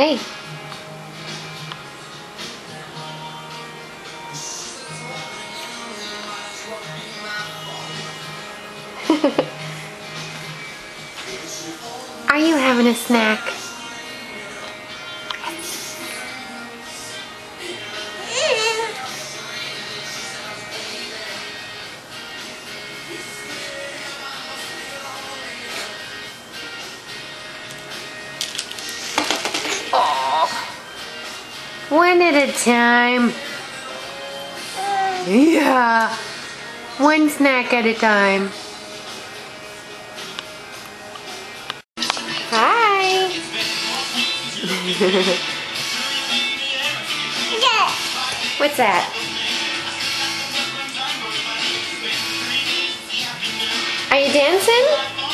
Hey. Are you having a snack? One at a time. Yeah. One snack at a time. Hi. What's that? Are you dancing?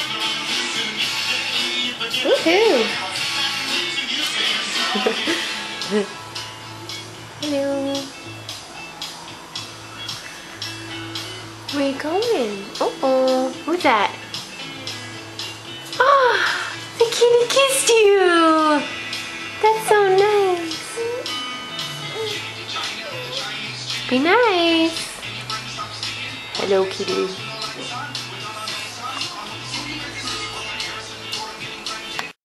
Woohoo. Hello. Where are you going? Uh-oh. Who's that? Oh, the kitty kissed you. That's so nice. Be nice. Hello, kitty.